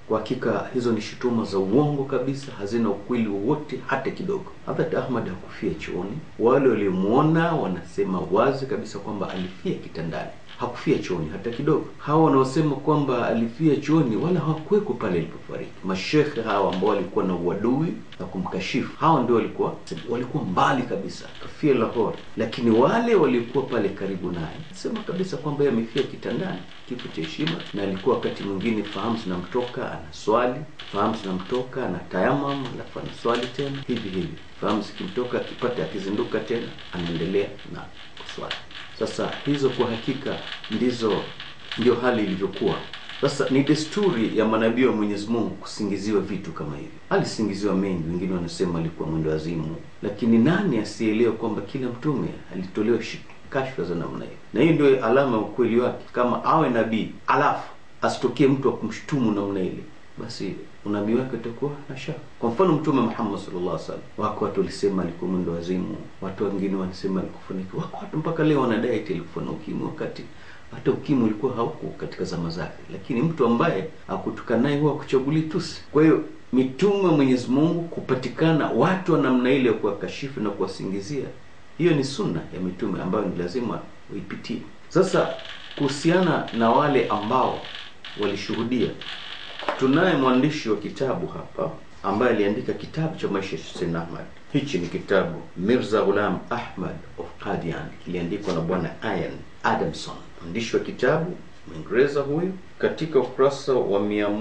Kwa hakika hizo ni shutuma za uongo kabisa, hazina ukweli wowote hata kidogo. Hazrat Ahmad hakufia chooni. Wale waliomuona wanasema wazi kabisa kwamba alifia kitandani, hakufia chooni hata kidogo. Hawa wanaosema kwamba alifia chooni wala hawakuweko pale alipofariki. Mashekhe hawa ambao walikuwa na uadui na kumkashifu, hawa ndio walikuwa mbali kabisa, kafia Lahore. Lakini wale walikuwa pale karibu naye sema kabisa kwamba yeye amefia kitandani, kifo cha heshima. Na alikuwa wakati mwingine fahamu zinamtoka anaswali, fahamu zinamtoka anatayamam, alafu anaswali tena hivi. Fahamu zikimtoka akipata akizinduka tena anaendelea na kuswali. Sasa hizo kwa hakika ndio hali ilivyokuwa. Sasa ni desturi ya manabii wa Mwenyezi Mungu kusingiziwa vitu kama hivi. Alisingiziwa mengi, wengine wanasema alikuwa mwendo wazimu, lakini nani asielewe kwamba kila mtume alitolewa kashfa za namna hiyo? Na hiyo ndio alama ya ukweli wake. Kama awe nabii alafu asitokee mtu akumshtumu namna ile, basi unabii wake utakuwa na shaka. Kwa mfano Mtume Muhammad sallallahu alaihi wasallam, wako watu walisema alikuwa mwendo wazimu, watu wengine wanasema alikufa. Wako watu mpaka leo wanadai alikufa na ukimwi, wakati hata ukimwi ulikuwa hauko katika zama zake. Lakini mtu ambaye hakutukana naye huwa kuchaguli tusi. Kwa hiyo mitume wa Mwenyezi Mungu kupatikana watu wa namna ile kwa kashifu na kuwasingizia, hiyo ni sunna ya mitume ambayo ni lazima uipitie. Sasa kuhusiana na wale ambao walishuhudia, tunaye mwandishi wa kitabu hapa ambaye aliandika kitabu cha maisha ya Sayyidina Ahmad. Hichi ni kitabu Mirza Ghulam Ahmad of Qadian, kiliandikwa na bwana Ian Adamson, mwandishi wa kitabu Mwingereza huyu. Katika ukurasa wa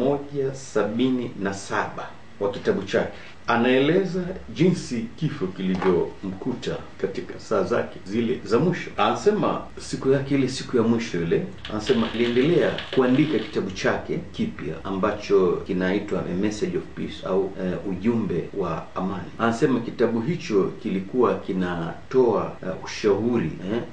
177 wa kitabu chake anaeleza jinsi kifo kilivyomkuta katika saa zake zile za mwisho. Anasema siku yake ile, siku ya mwisho ile, anasema aliendelea kuandika kitabu chake kipya ambacho kinaitwa A Message of Peace au ujumbe wa amani. Anasema kitabu hicho kilikuwa kinatoa ushauri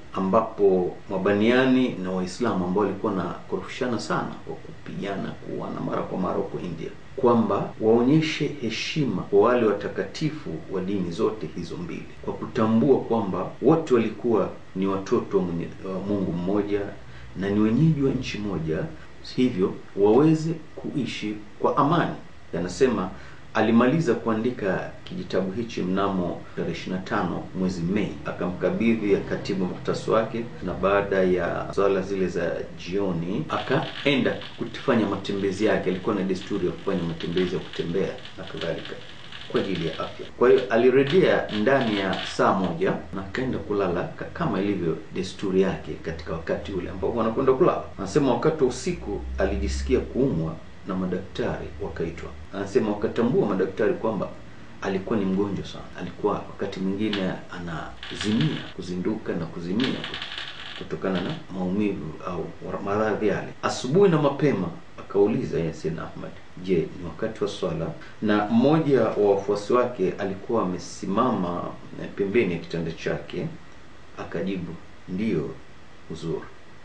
ambapo mabaniani na Waislamu ambao walikuwa na korofishana sana wa kupigana kuana mara kwa mara huko India, kwamba waonyeshe heshima kwa wale watakatifu wa dini zote hizo mbili, kwa kutambua kwamba wote walikuwa ni watoto wa Mungu mmoja na ni wenyeji wa nchi moja, hivyo waweze kuishi kwa amani. Anasema alimaliza kuandika kijitabu hichi mnamo 25 mwezi Mei, akamkabidhi katibu muktasi wake, na baada ya swala zile za jioni akaenda kufanya matembezi yake. Alikuwa na desturi ya kufanya matembezi ya kutembea na kadhalika kwa ajili ya afya. Kwa hiyo alirejea ndani ya saa moja na akaenda kulala kama ilivyo desturi yake katika wakati ule ambao wanakwenda kulala. Anasema wakati wa usiku alijisikia kuumwa na madaktari wakaitwa. Anasema wakatambua madaktari kwamba alikuwa ni mgonjwa sana. Alikuwa wakati mwingine anazimia, kuzinduka na kuzimia kutokana na maumivu au maradhi yale. Asubuhi na mapema akauliza ya Sayyidina Ahmad, je, ni wakati wa swala? Na mmoja wa wafuasi wake alikuwa amesimama pembeni ya kitanda chake, akajibu, ndiyo huzur,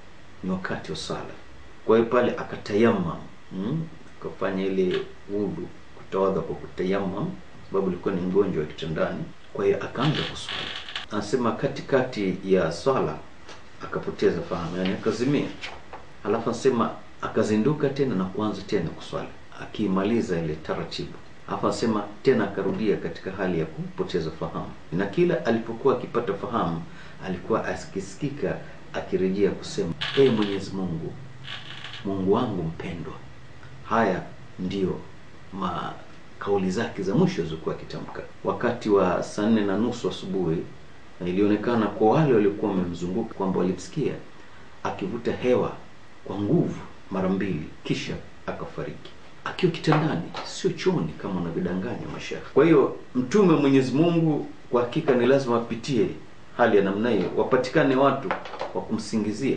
ni wakati wa sala. Kwa hiyo pale akatayamam, kufanya ile wudu, kutawadha kwa kutayamam, sababu alikuwa ni mgonjwa wa kitandani. Kwa hiyo akaanza kuswali. Anasema katikati ya swala akapoteza fahamu, yani akazimia. Alafu anasema akazinduka tena na kuanza tena kuswali, akimaliza ile taratibu. Alafu anasema tena akarudia katika hali ya kupoteza fahamu, na kila alipokuwa akipata fahamu alikuwa akisikika akirejea kusema, ee Mwenyezi Mungu, Mungu wangu mpendwa. Haya ndio kauli zake za mwisho zilikuwa kitamka wakati wa 4:30 asubuhi. Na ilionekana kwa wale waliokuwa wamemzunguka kwamba walimsikia akivuta hewa kwa nguvu mara 2, kisha akafariki akiwa kitandani, sio chooni kama wanavidanganya mashaka. Kwa hiyo mtume wa Mwenyezi Mungu kwa hakika ni lazima apitie hali ya namna hiyo, wapatikane watu wa kumsingizia,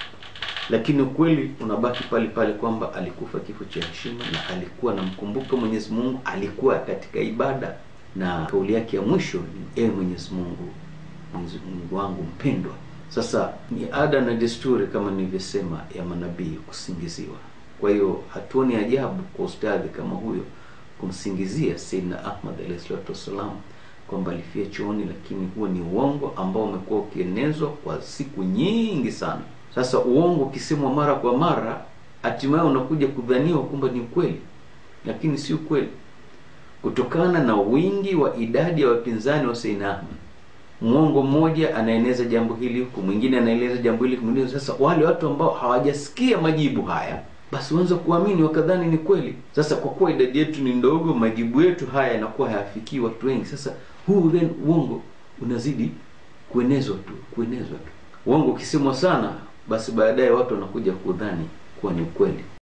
lakini ukweli unabaki pale pale kwamba alikufa kifo cha heshima na alikuwa anamkumbuka Mwenyezi Mungu, alikuwa katika ibada, na kauli yake ya mwisho ni, ee Mwenyezi Mungu, Mungu wangu mpendwa. Sasa ni ada na desturi kama nilivyosema ya manabii kusingiziwa. Kwa hiyo hatuoni ajabu kwa ustadhi kama huyo kumsingizia Sayyidina Ahmad alayhi wasallam kwamba alifia chooni, lakini huo ni uongo ambao umekuwa ukienezwa kwa siku nyingi sana. Sasa uongo ukisemwa mara kwa mara, hatimaye unakuja kudhaniwa kwamba ni ukweli. lakini si ukweli. Kutokana na wingi wa idadi ya wapinzani wa Sayyid Ahmad, muongo mmoja anaeneza jambo hili huku, mwingine anaeleza jambo hili mwingine. Sasa wale watu ambao hawajasikia majibu haya, basi waanza kuamini, wakadhani ni kweli. Sasa kwa kuwa idadi yetu ni ndogo, majibu yetu haya yanakuwa hayafikii watu wengi. Sasa huu then uongo unazidi kuenezwa tu. Uongo ukisemwa sana, basi baadaye watu wanakuja kudhani kuwa ni ukweli.